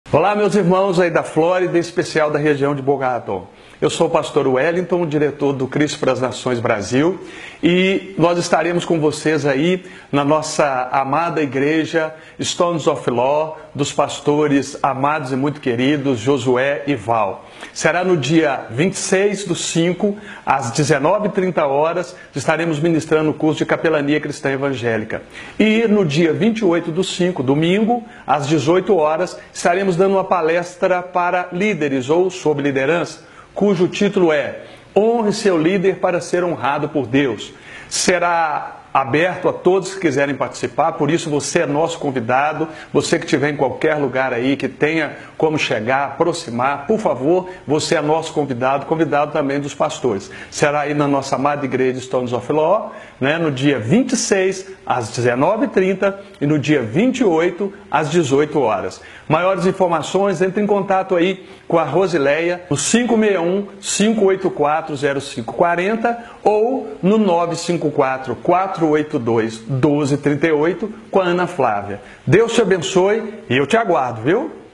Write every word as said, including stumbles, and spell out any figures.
Olá, meus irmãos aí da Flórida, em especial da região de Boca Raton. Eu sou o pastor Wellington, diretor do Cristo para as Nações Brasil, e nós estaremos com vocês aí na nossa amada igreja Stones of Law, dos pastores amados e muito queridos Josué e Val. Será no dia vinte e seis do cinco, às dezenove e trinta horas, estaremos ministrando o curso de Capelania Cristã Evangélica. E no dia vinte e oito do cinco, domingo, às dezoito horas, estaremos dando uma palestra para líderes ou sobre liderança, cujo título é Honre seu líder para ser honrado por Deus. Será aberto a todos que quiserem participar, por isso você é nosso convidado, você que estiver em qualquer lugar aí, que tenha como chegar, aproximar, por favor, você é nosso convidado, convidado também dos pastores. Será aí na nossa amada igreja Stones of Law, né, no dia vinte e seis, às dezenove e trinta e no dia vinte e oito, às dezoito horas. Maiores informações, entre em contato aí com a Rosileia, no cinco seis um, cinco oito quatro, zero cinco quatro zero ou no nove cinco quatro, quatro oito dois, um dois três oito com a Ana Flávia. Deus te abençoe e eu te aguardo, viu?